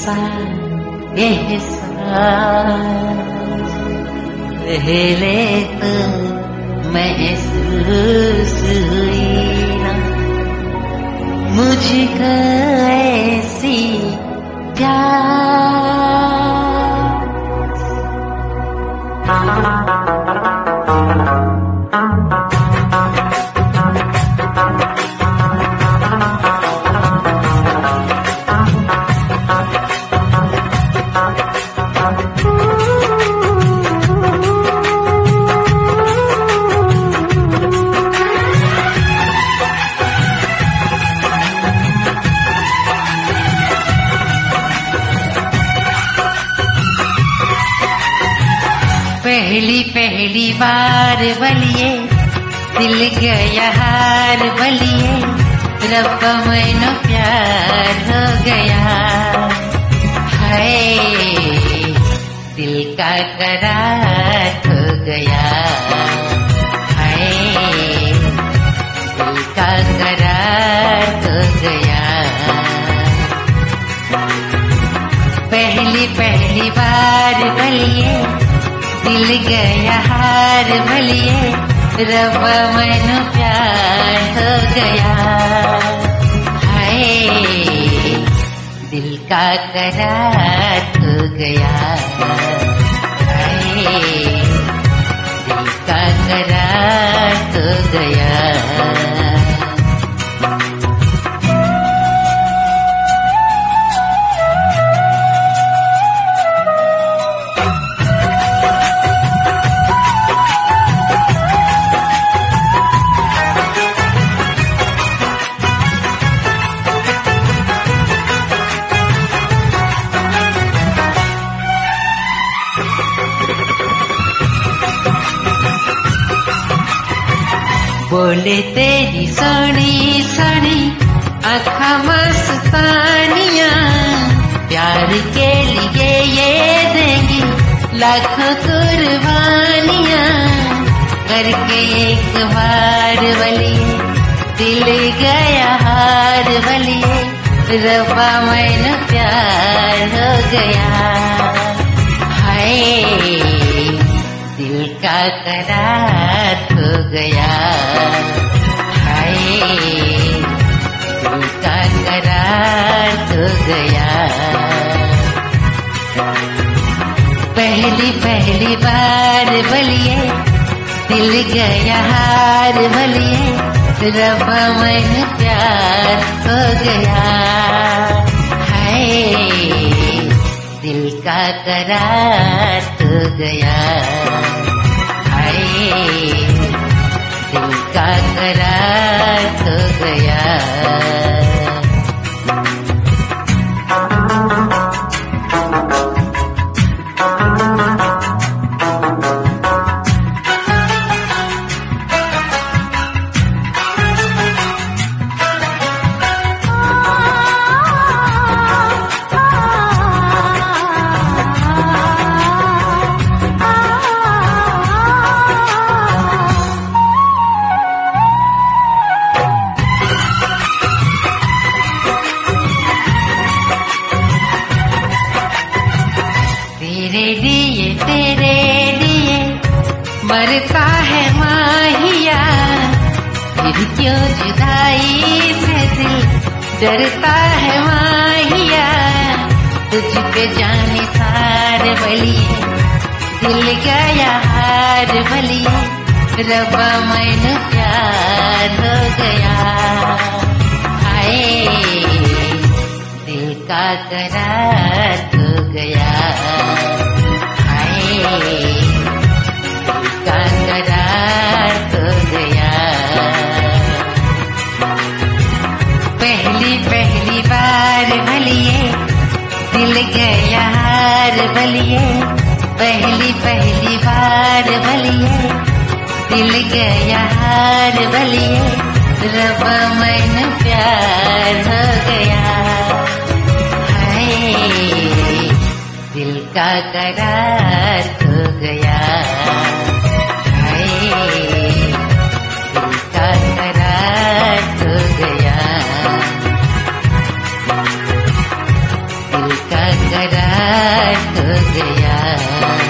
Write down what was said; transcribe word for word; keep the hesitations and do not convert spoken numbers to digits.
एहसास एहसास पहले तो महसूस हुई ना मुझको ऐसी पहली पहली बार बलिए दिल गया हार बलिए रब मैनो प्यार हो गया हाय दिल का करार हो गया हाय दिल का करार हो गया पहली पहली बार बलिए दिल गया हार भलिए रब मैनो प्यार हो गया हाय दिल का करार हो गया हाय दिल का करार हो गया बोले तेरी सोनी सोनी आँखा मस्तानिया प्यार के लिए ये देंगी लाखों कुर्बानियाँ करके एक बार बलिए दिल गया हार बलिए रब्बा मैनो प्यार हो गया हाय दिल का करार हो गया हाय दिल का करार हो गया पहली पहली बार बलिए दिल गया हार बलिए रब मैनो प्यार हो गया हाय दिल का करार हो गया हाय दिल का करार हो गया तेरे लिए तेरे लिए मरता है माहिया फिर क्यों जुदाई से दिल डरता है माहिया तुझ पे जाने सार बलिए दिल गया हार बलिए रब्बा मैनो प्यार हो गया हाय दिल का करार हो गया का करार हो गया पहली पहली बार बलिए दिल गया हार बलिए पहली पहली बार बलिए दिल गया हार बलिए रब मैनो प्यार हो गया हाय दिल का करार हो गया हाय दिल का करार हो गया दिल का प्यार हो गया।